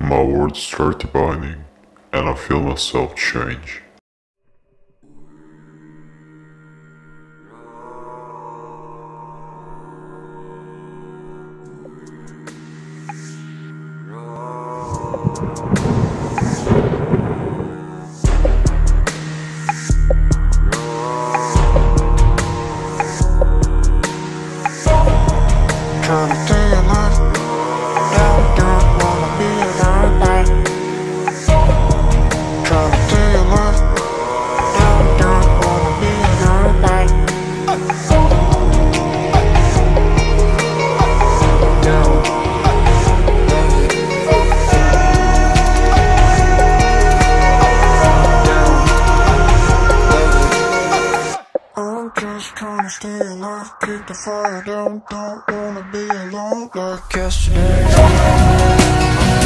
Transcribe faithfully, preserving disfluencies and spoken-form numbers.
My words start divining, and I feel myself change. Trying to stay alive, don't, don't wanna be alone, babe. Trying to stay alive, don't, don't wanna be alone, babe. Don't. I'm just trying to stay alive, keep the fire down, don't wanna be alone like yesterday.